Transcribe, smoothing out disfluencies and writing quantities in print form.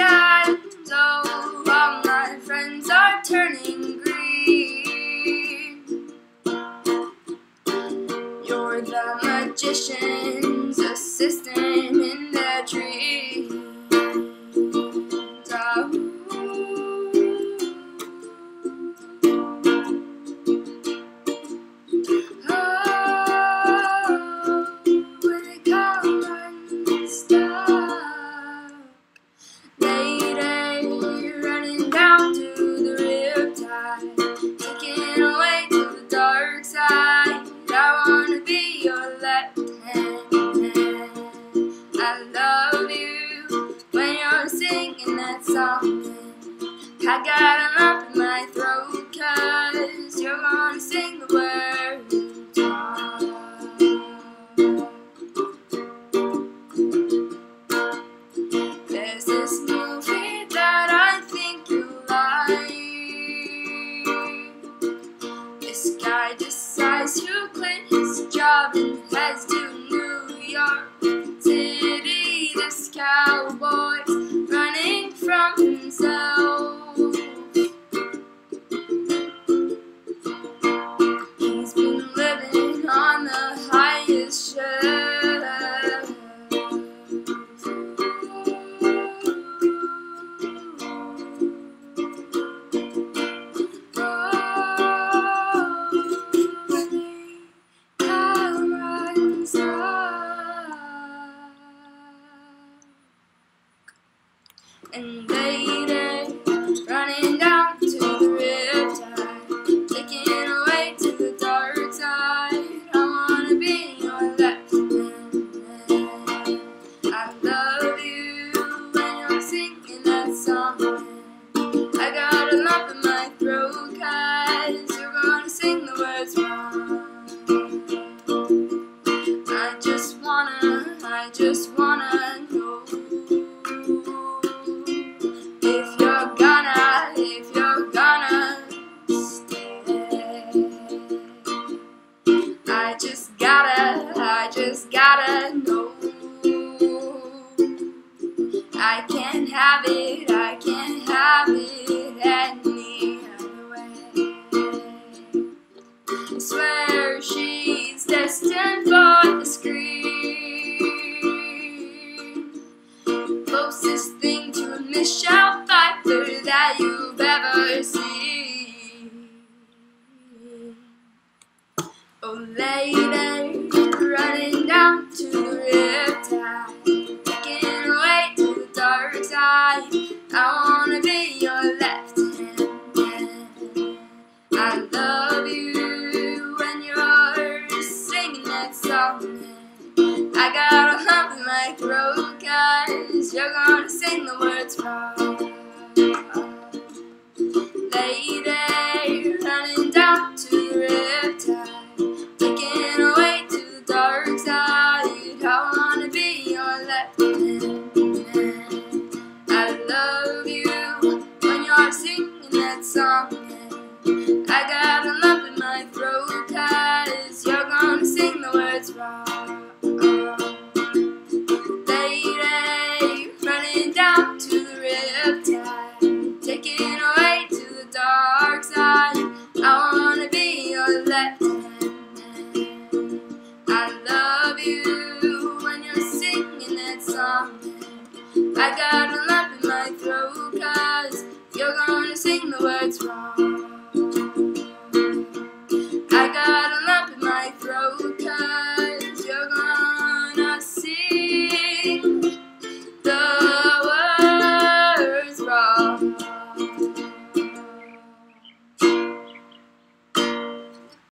times. Oh, all my friends are turning green. You're the magician's assistant in their dreams. Oh. Running down to the Riptide, taking away to the dark side. I wanna be your left hand man. I love you when you're singing that song. I got a lump in my throat 'cause you're gonna sing the words wrong. There's this movie that I think you like. This guy decides to quit his job and heads to New York City. This cowboy's running from himself. He's been living on the highest shelf. And lady, running down to the Riptide, taking away to the dark side. I wanna be your left hand. I love you when you're singing that song. I got a lump in my throat 'cause you're gonna sing the words wrong. I just wanna know if you're gonna stay. I just gotta know. I can't have it any other way. I swear she's destined for the screen. Closest thing to Michelle Pfeiffer that you've ever seen. Oh lady, running down to the Riptide, taking away to the dark side. I wanna be your left hand man. I love you when you're singing that song. I got a lump in my throat 'cause you're gonna sing the words wrong. Lady, running down to the Riptide, taking away to the dark side. I wanna be your left hand man. I love you when you're singing that song. I got a lump in my throat 'cause you're gonna sing the words wrong. Lady, running down to the Riptide, taking away to the dark side. I wanna be your left hand man. I love you when you're singing that song. I got a lump in my throat 'cause you're gonna sing the words wrong.